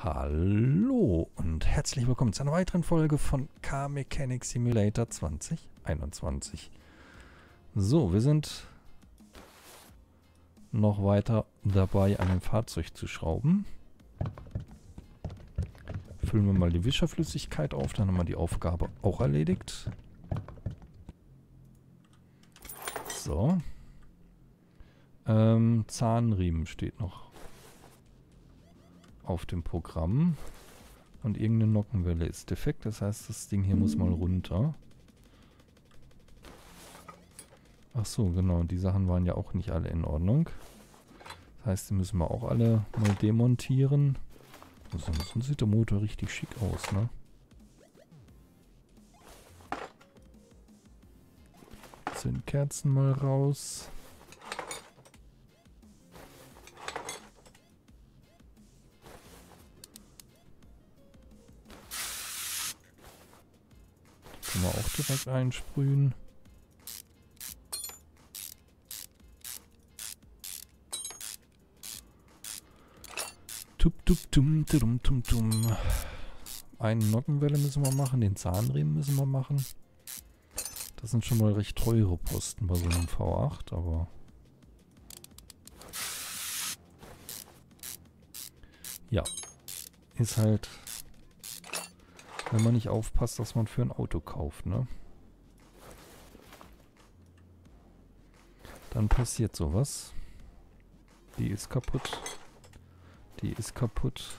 Hallo und herzlich willkommen zu einer weiteren Folge von Car Mechanic Simulator 2021. So, wir sind noch weiter dabei, an dem Fahrzeug zu schrauben. Füllen wir mal die Wischerflüssigkeit auf, dann haben wir die Aufgabe auch erledigt. So. Zahnriemen steht noch auf dem Programm. Und irgendeine Nockenwelle ist defekt. Das heißt, das Ding hier muss mal runter. Ach so, genau. Die Sachen waren ja auch nicht alle in Ordnung. Das heißt, die müssen wir auch alle mal demontieren. Sonst sieht der Motor richtig schick aus, ne? Zündkerzen mal raus. Können wir auch direkt einsprühen. Tum. Eine Nockenwelle müssen wir machen, den Zahnriemen müssen wir machen. Das sind schon mal recht teure Posten bei so einem V8, aber... Ja, ist halt... Wenn man nicht aufpasst, dass man für ein Auto kauft, ne? Dann passiert sowas. Die ist kaputt. Die ist kaputt.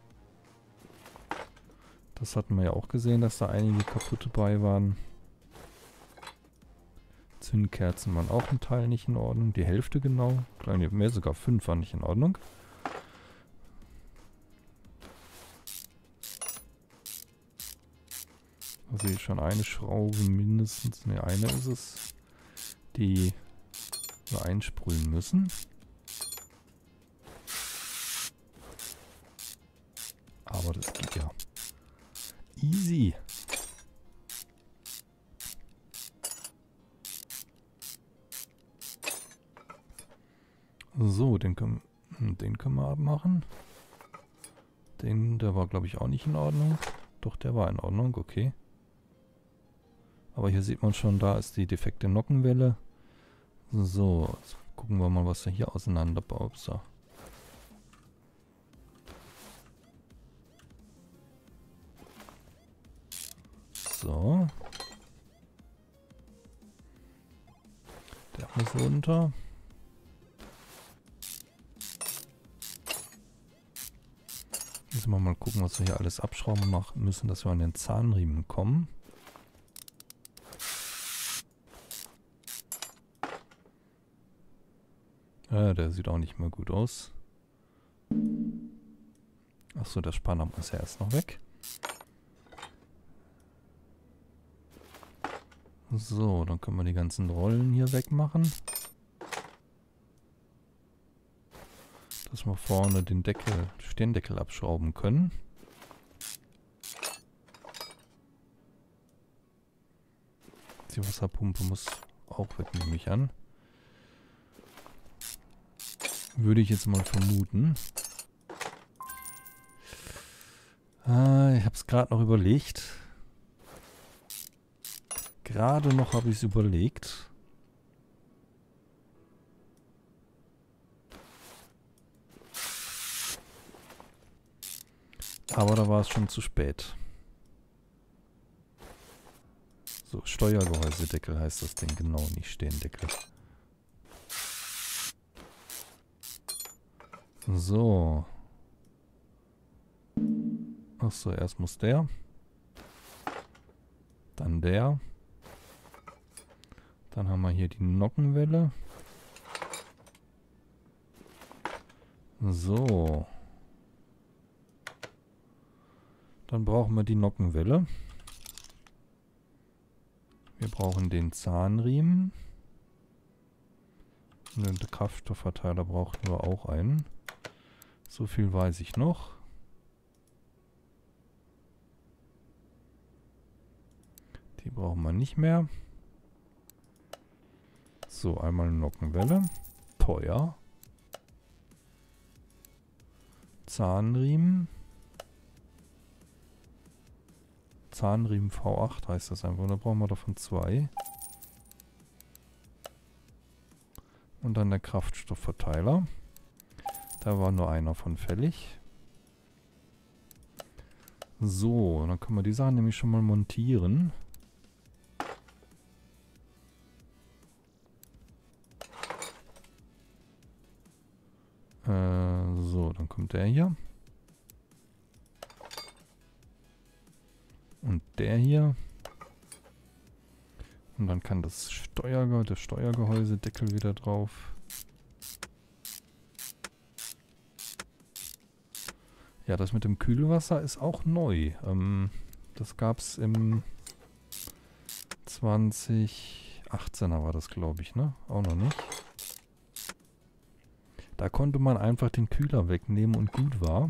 Das hatten wir ja auch gesehen, dass da einige kaputte bei waren. Zündkerzen waren auch ein Teil nicht in Ordnung. Die Hälfte genau. Kleine, mehr sogar 5 waren nicht in Ordnung. Da sehe ich schon eine Schraube mindestens. Ne, eine ist es, die wir einsprühen müssen. Aber das geht ja easy. So, den können wir abmachen. Der war, glaube ich, auch nicht in Ordnung. Doch, der war in Ordnung, okay. Aber hier sieht man schon, da ist die defekte Nockenwelle. So, jetzt gucken wir mal, was er hier auseinanderbaut. So. So. Der muss runter. Müssen wir mal gucken, was wir hier alles abschrauben machen müssen, dass wir an den Zahnriemen kommen. Ja, der sieht auch nicht mehr gut aus. Achso, der Spanner muss ja erst noch weg. So, dann können wir die ganzen Rollen hier wegmachen. Dass wir vorne den Stirndeckel abschrauben können. Die Wasserpumpe muss auch weg, nehme ich an. Würde ich jetzt mal vermuten. Ich habe es gerade noch überlegt. Gerade noch habe ich es überlegt. Aber da war es schon zu spät. So, Steuergehäusedeckel heißt das Ding, genau, nicht Stirndeckel. So. Achso, erst muss der. Dann der. Dann haben wir hier die Nockenwelle. So. Dann brauchen wir die Nockenwelle. Wir brauchen den Zahnriemen. Und den Kraftstoffverteiler brauchten wir auch einen. So viel weiß ich noch. Die brauchen wir nicht mehr. So, einmal Nockenwelle. Teuer. Zahnriemen. Zahnriemen V8 heißt das einfach. Da brauchen wir davon 2. Und dann der Kraftstoffverteiler. Da war nur einer von fällig. So, dann können wir die Sachen nämlich schon mal montieren. So, dann kommt der hier. Und der hier. Und dann kann das der Steuergehäusedeckel wieder drauf. Ja, das mit dem Kühlwasser ist auch neu. Das gab es im 2018er war das, glaube ich, ne? Auch noch nicht. Da konnte man einfach den Kühler wegnehmen und gut war.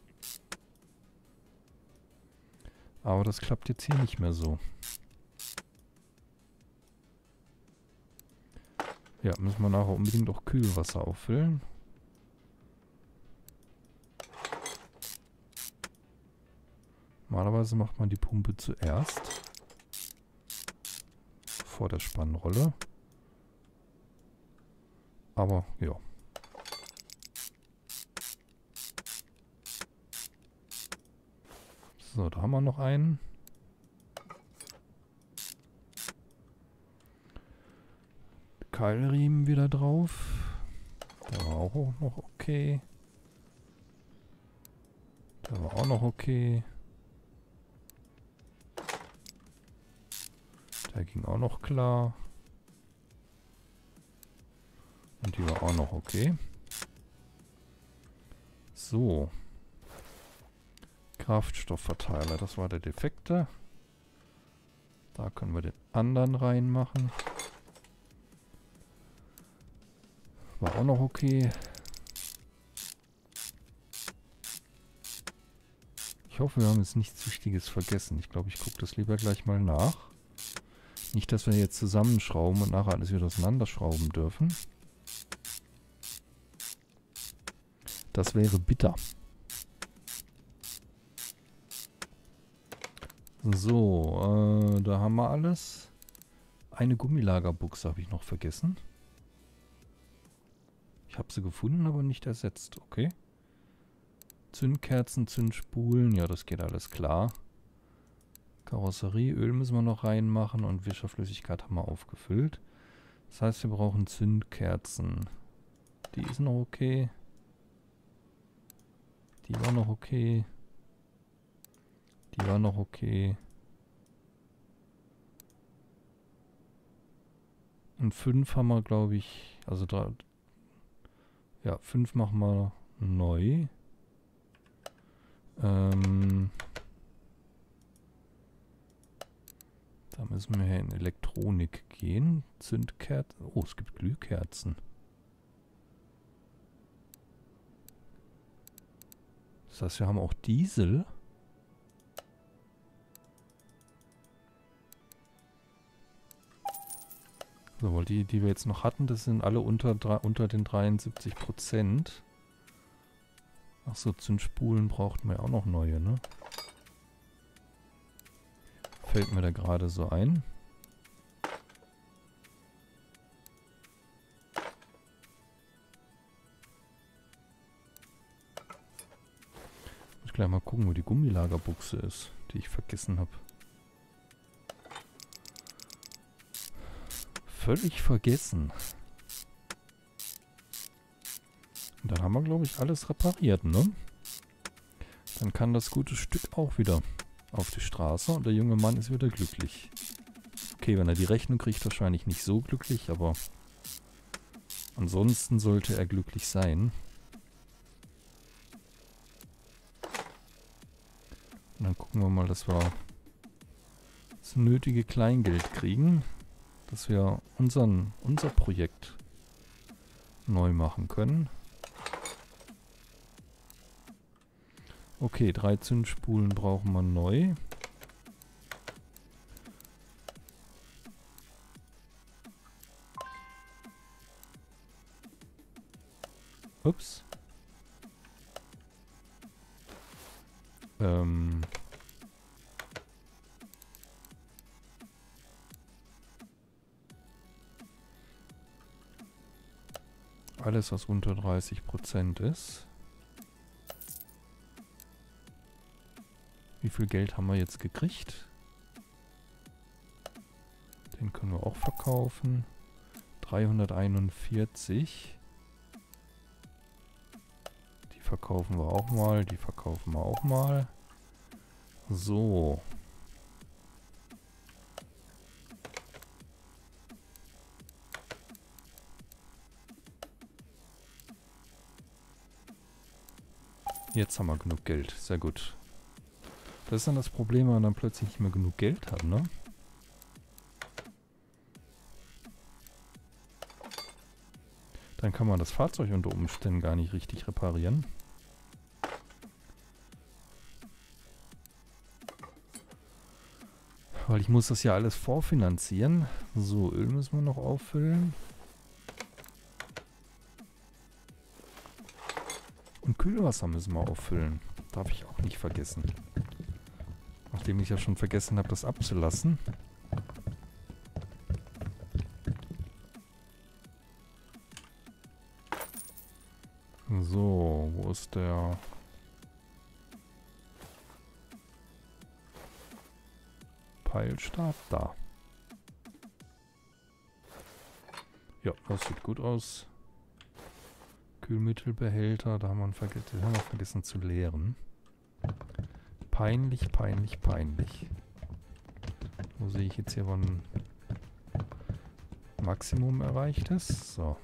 Aber das klappt jetzt hier nicht mehr so. Ja, müssen wir nachher unbedingt auch Kühlwasser auffüllen. Normalerweise macht man die Pumpe zuerst. Vor der Spannrolle. Aber, ja. So, da haben wir noch einen. Keilriemen wieder drauf. Der war auch noch okay. Der war auch noch okay. Der ging auch noch klar. Und die war auch noch okay. So. Kraftstoffverteiler, das war der defekte. Da können wir den anderen reinmachen. War auch noch okay. Ich hoffe, wir haben jetzt nichts Wichtiges vergessen. Ich glaube, ich gucke das lieber gleich mal nach. Nicht, dass wir jetzt zusammenschrauben und nachher alles wieder auseinanderschrauben dürfen. Das wäre bitter. So, da haben wir alles. Eine Gummilagerbuchse habe ich noch vergessen. Ich habe sie gefunden, aber nicht ersetzt. Okay. Zündkerzen, Zündspulen. Ja, das geht alles klar. Karosserieöl müssen wir noch reinmachen und Wischerflüssigkeit haben wir aufgefüllt. Das heißt, wir brauchen Zündkerzen. Die ist noch okay. Die war noch okay. Die war noch okay. Und 5 haben wir, glaube ich, also 3, ja, 5 machen wir neu. Da müssen wir hier in Elektronik gehen. Zündkerzen. Oh, es gibt Glühkerzen. Das heißt, wir haben auch Diesel. So, weil die wir jetzt noch hatten, das sind alle unter den 73%. Achso, Zündspulen brauchten wir auch noch neue, ne? Fällt mir da gerade so ein. Ich muss gleich mal gucken, wo die Gummilagerbuchse ist, die ich vergessen habe. Völlig vergessen. Und dann haben wir, glaube ich, alles repariert, ne? Dann kann das gute Stück auch wieder auf die Straße und der junge Mann ist wieder glücklich. Okay, wenn er die Rechnung kriegt, wahrscheinlich nicht so glücklich, aber ansonsten sollte er glücklich sein. Und dann gucken wir mal, dass wir das nötige Kleingeld kriegen, dass wir unser Projekt neu machen können. Okay, 3 Zündspulen brauchen wir neu. Ups. Alles, was unter 30% ist. Wie viel Geld haben wir jetzt gekriegt? Den können wir auch verkaufen. 341. Die verkaufen wir auch mal. Die verkaufen wir auch mal. So. Jetzt haben wir genug Geld. Sehr gut. Das ist dann das Problem, wenn man dann plötzlich nicht mehr genug Geld hat, ne? Dann kann man das Fahrzeug unter Umständen gar nicht richtig reparieren. Weil ich muss das ja alles vorfinanzieren. So, Öl müssen wir noch auffüllen. Und Kühlwasser müssen wir auffüllen. Darf ich auch nicht vergessen. Nachdem ich ja schon vergessen habe, das abzulassen. So, wo ist der... Peilstab? Da. Ja, das sieht gut aus. Kühlmittelbehälter, da haben wir vergessen zu leeren. Peinlich, peinlich, peinlich. Wo sehe ich jetzt hier, wann Maximum erreicht ist? So.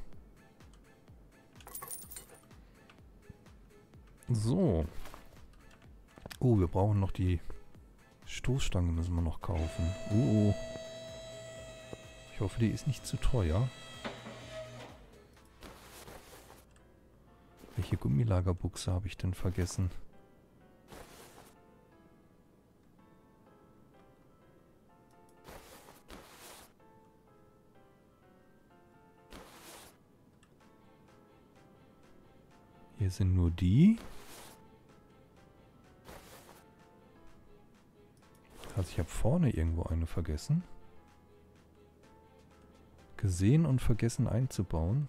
So. Oh, wir brauchen noch die Stoßstange, müssen wir noch kaufen. Oh. Ich hoffe, die ist nicht zu teuer. Welche Gummilagerbuchse habe ich denn vergessen? Hier sind nur die. Also ich habe vorne irgendwo eine vergessen. Gesehen und vergessen einzubauen.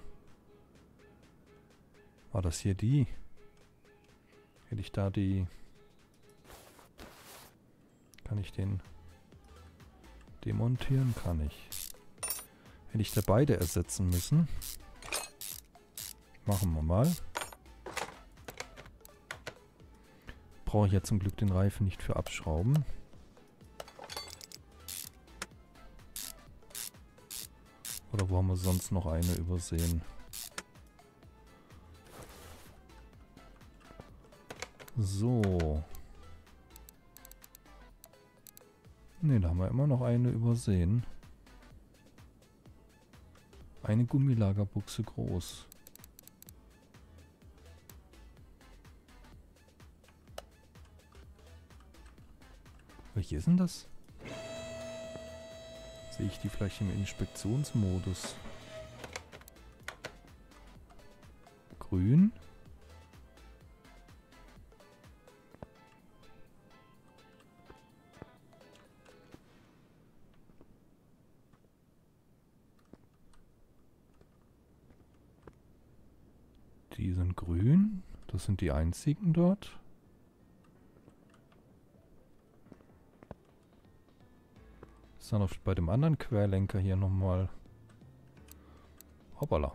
War das hier die? Hätte ich da die... Kann ich den demontieren? Kann ich. Hätte ich da beide ersetzen müssen. Machen wir mal. Brauche ich ja zum Glück den Reifen nicht für abschrauben. Oder wo haben wir sonst noch eine übersehen? So. Ne, da haben wir immer noch eine übersehen. Eine Gummilagerbuchse groß. Welche ist denn das? Sehe ich die vielleicht im Inspektionsmodus? Grün. Die sind grün. Das sind die einzigen dort. Ist dann bei dem anderen Querlenker hier nochmal... Hoppala.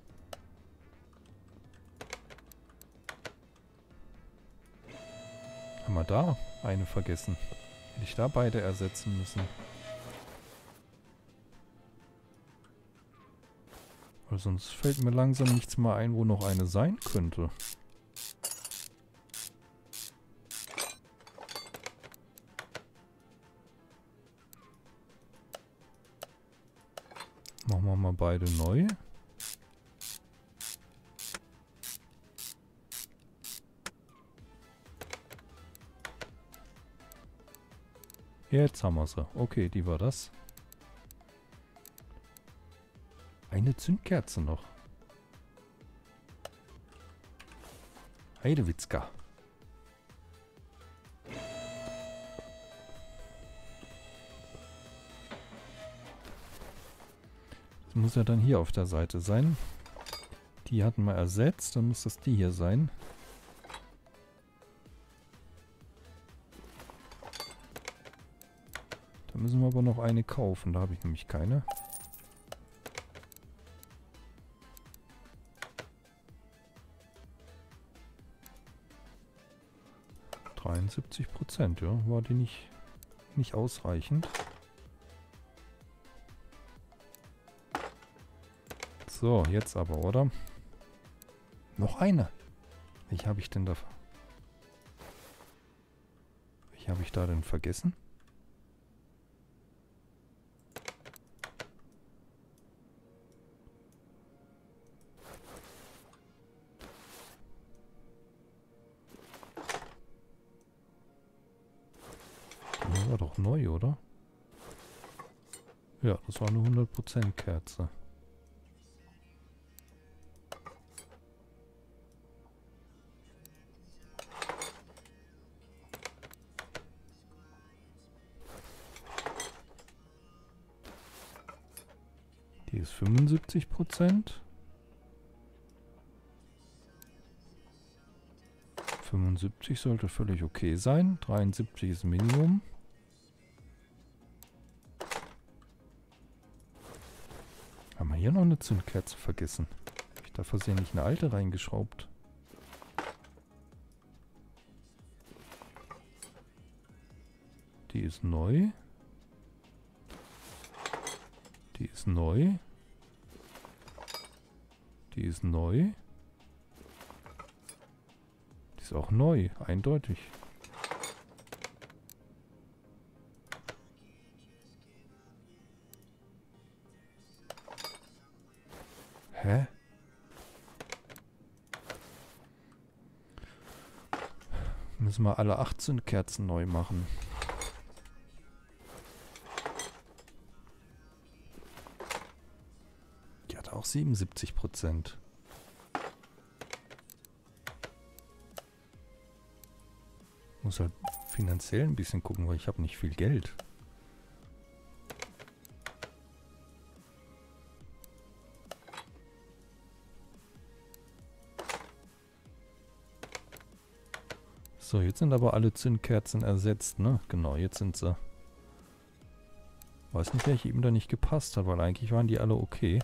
Haben wir da eine vergessen? Hätte ich da beide ersetzen müssen. Weil sonst fällt mir langsam nichts mehr ein, wo noch eine sein könnte. Machen wir mal beide neu. Jetzt haben wir sie. Okay, die war das. Eine Zündkerze noch. Heidewitzka. Das muss ja dann hier auf der Seite sein. Die hatten wir ersetzt, dann muss das die hier sein. Da müssen wir aber noch eine kaufen, da habe ich nämlich keine. %, ja, war die nicht ausreichend. So, jetzt aber, oder? Noch eine. Welche habe ich denn da? Welche habe ich da denn vergessen? Die war doch neu, oder? Ja, das war eine 100% Kerze. Die ist 75%. 75 sollte völlig okay sein. 73 ist Minimum. Haben wir hier noch eine Zündkerze vergessen? Habe ich da versehentlich eine alte reingeschraubt? Die ist neu. Die ist neu. Die ist neu. Die ist auch neu, eindeutig. Hä? Müssen wir alle 18 Kerzen neu machen. Die hat auch 77%. Muss halt finanziell ein bisschen gucken, weil ich habe nicht viel Geld. So, jetzt sind aber alle Zündkerzen ersetzt, ne? Genau, jetzt sind sie. Weiß nicht, welche ihm da nicht gepasst hat, weil eigentlich waren die alle okay.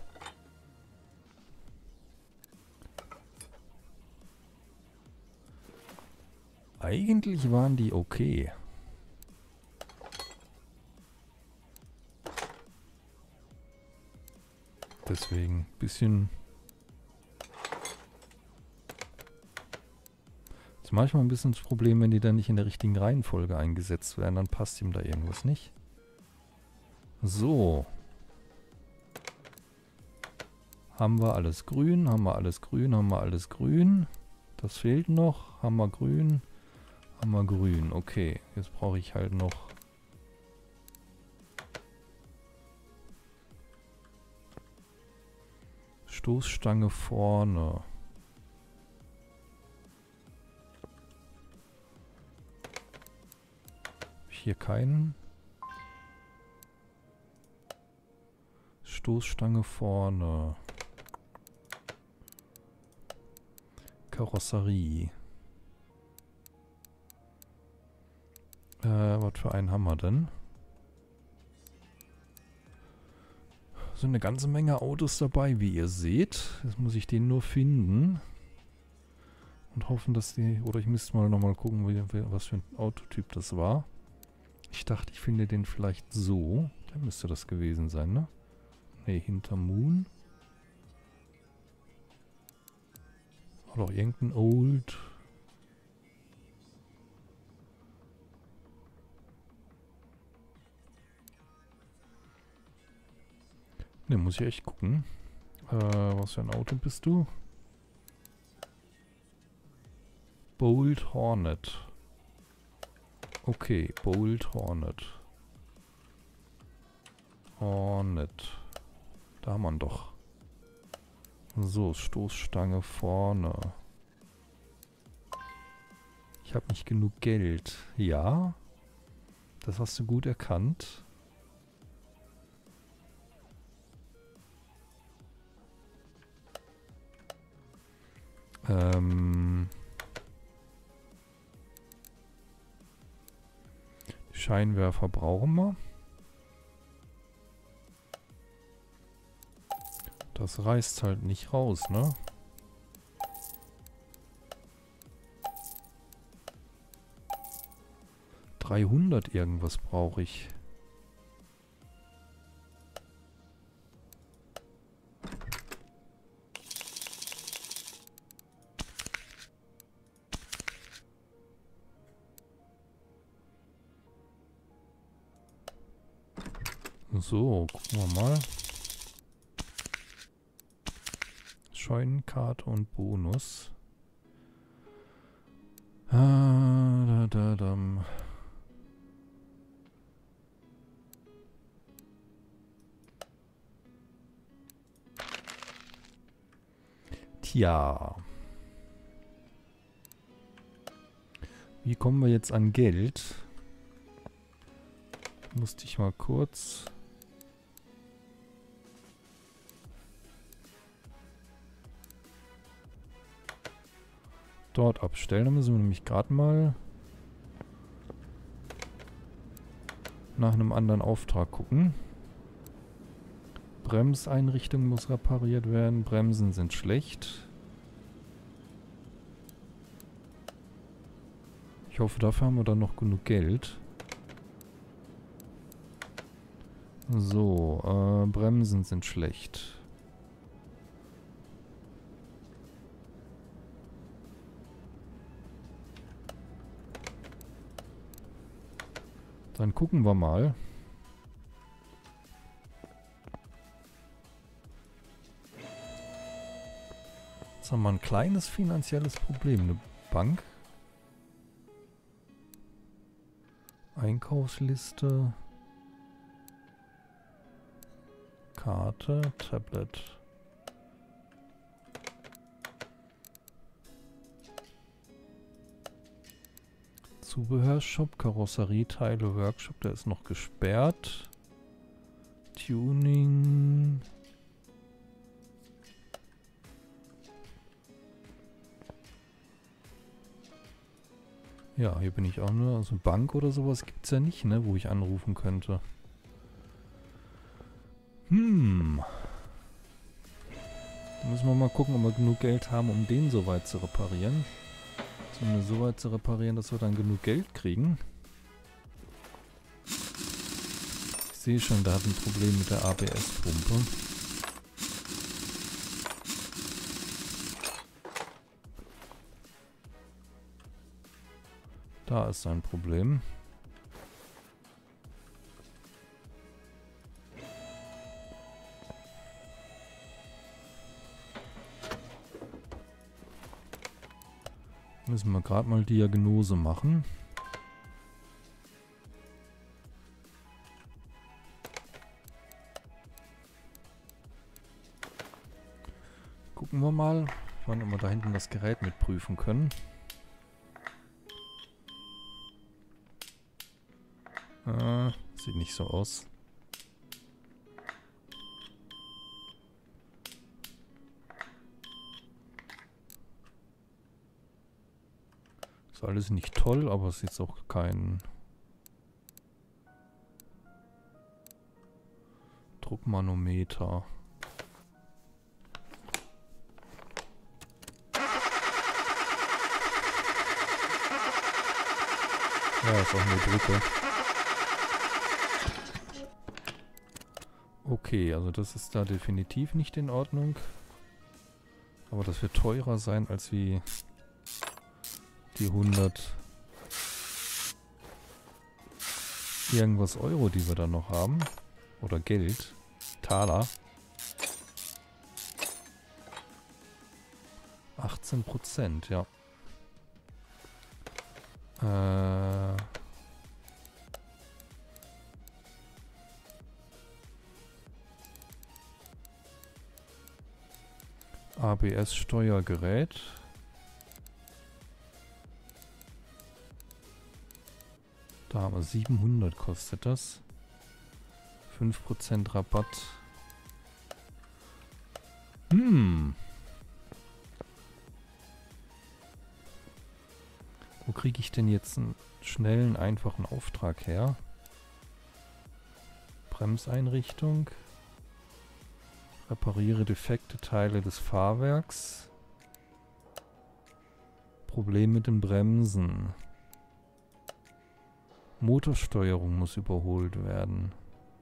Eigentlich waren die okay. Deswegen ein bisschen... Ist manchmal ein bisschen das Problem, wenn die dann nicht in der richtigen Reihenfolge eingesetzt werden, dann passt ihm da irgendwas nicht. So. Haben wir alles grün, haben wir alles grün, haben wir alles grün. Das fehlt noch. Haben wir grün, haben wir grün. Okay, jetzt brauche ich halt noch... Stoßstange vorne. Hier keinen. Stoßstange vorne. Karosserie. Was für einen haben wir denn? So eine ganze Menge Autos dabei, wie ihr seht. Jetzt muss ich den nur finden. Und hoffen, dass die... Oder ich müsste mal nochmal gucken, was für ein Autotyp das war. Ich dachte, ich finde den vielleicht so. Der müsste das gewesen sein, ne? Ne, hinter Moon. Oder auch irgendein Old. Ne, muss ich echt gucken. Was für ein Auto bist du? Bolt Hornet. Okay, Bolt Hornet. Hornet. Da haben wir ihn doch. So, Stoßstange vorne. Ich habe nicht genug Geld. Ja, das hast du gut erkannt. Die Scheinwerfer brauchen wir. Das reißt halt nicht raus, ne? $300 irgendwas brauche ich. So, gucken wir mal. Scheunenkarte und Bonus. Tja. Wie kommen wir jetzt an Geld? Musste ich mal kurz... dort abstellen. Da müssen wir nämlich gerade mal nach einem anderen Auftrag gucken. Bremseinrichtung muss repariert werden. Bremsen sind schlecht. Ich hoffe, dafür haben wir dann noch genug Geld. So, Bremsen sind schlecht. Dann gucken wir mal. Jetzt haben wir ein kleines finanzielles Problem. Eine Bank. Einkaufsliste. Karte. Tablet. Zubehörshop, Karosserieteile, Workshop, der ist noch gesperrt. Tuning. Ja, hier bin ich auch nur. Also Bank oder sowas gibt es ja nicht, ne, wo ich anrufen könnte. Da müssen wir mal gucken, ob wir genug Geld haben, um den soweit zu reparieren. Zumindest so weit zu reparieren, dass wir dann genug Geld kriegen. Ich sehe schon, da hat ein Problem mit der ABS-Pumpe. Da ist ein Problem. Müssen wir gerade mal Diagnose machen. Gucken wir mal, wann wir da hinten das Gerät mit prüfen können. Sieht nicht so aus. Ist alles nicht toll, aber es ist jetzt auch kein Druckmanometer. Ja, ist auch eine Brücke. Okay, also das ist da definitiv nicht in Ordnung. Aber das wird teurer sein als wie die 100 irgendwas Euro, die wir da noch haben. Oder Geld. Taler. 18%, ja. ABS-Steuergerät. Da haben wir 700 kostet das. 5% Rabatt. kriege ich denn jetzt einen schnellen, einfachen Auftrag her? Bremseinrichtung. Repariere defekte Teile des Fahrwerks. Problem mit den Bremsen. Motorsteuerung muss überholt werden.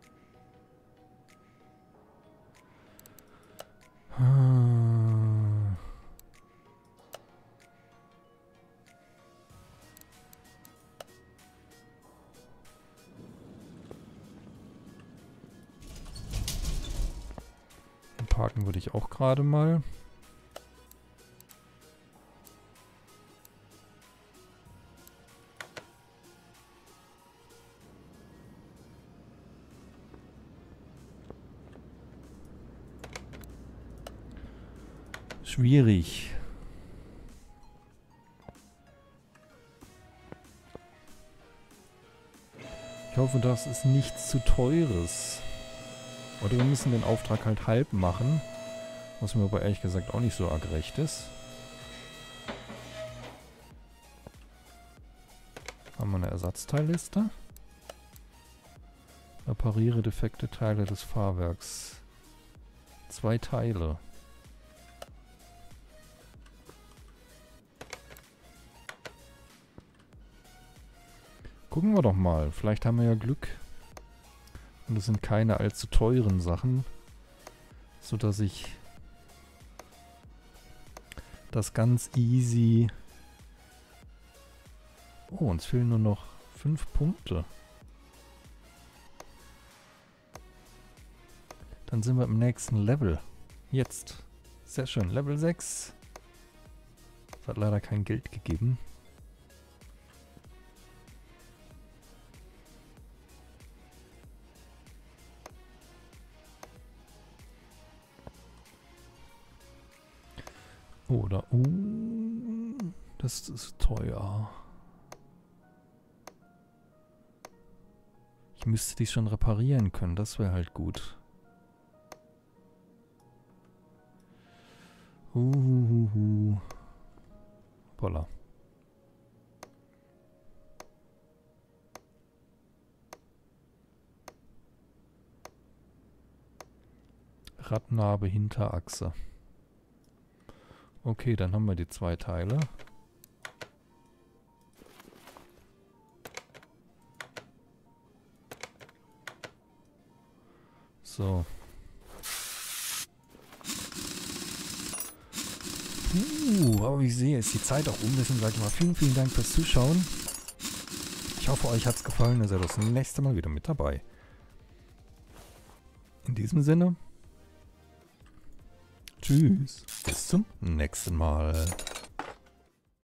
Parken würde ich auch gerade mal. Schwierig. Ich hoffe, das ist nichts zu Teures. Oder wir müssen den Auftrag halt halb machen. Was mir aber ehrlich gesagt auch nicht so arg recht ist. Haben wir eine Ersatzteilliste. Repariere defekte Teile des Fahrwerks. 2 Teile. Gucken wir doch mal. Vielleicht haben wir ja Glück. Und es sind keine allzu teuren Sachen. Sodass ich das ganz easy... Oh, uns fehlen nur noch 5 Punkte. Dann sind wir im nächsten Level. Jetzt. Sehr schön. Level 6. Das hat leider kein Geld gegeben. Oder, das ist teuer. Ich müsste die schon reparieren können, das wäre halt gut. Voila. Radnabe, Hinterachse. Okay, dann haben wir die 2 Teile. So. Aber wie ich sehe, ist die Zeit auch um. Deswegen sage ich mal vielen, vielen Dank fürs Zuschauen. Ich hoffe, euch hat es gefallen. Ihr seid das nächste Mal wieder mit dabei. In diesem Sinne. Tschüss. Bis zum nächsten Mal.